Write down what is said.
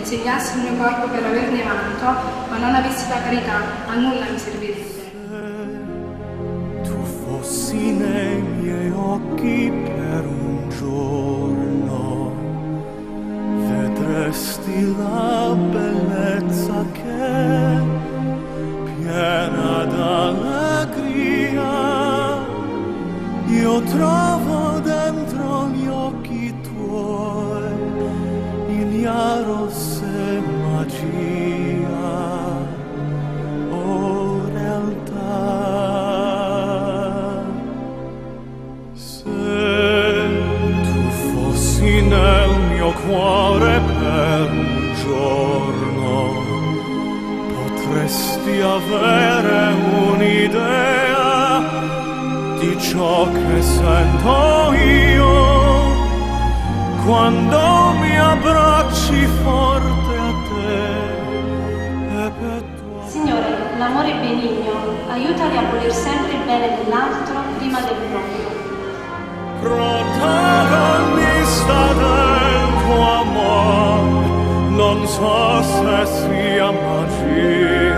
consegnassi il mio corpo per averne vanto, ma non avessi la carità, a nulla mi servirebbe. Se tu fossi nei miei occhi per un giorno, vedresti la bellezza che, piena d'allegria, io trovo dentro gli occhi tuoi, ignaro se magia o realtà. Se tu fossi nel mio cuore per un giorno, potresti avere un'idea di ciò che sento io quando mi abbracci forte a te e per tua... Signore, l'amore è benigno, aiutali a voler sempre il bene dell'altro prima del proprio. Protagonista del tuo amore, non so se sia magia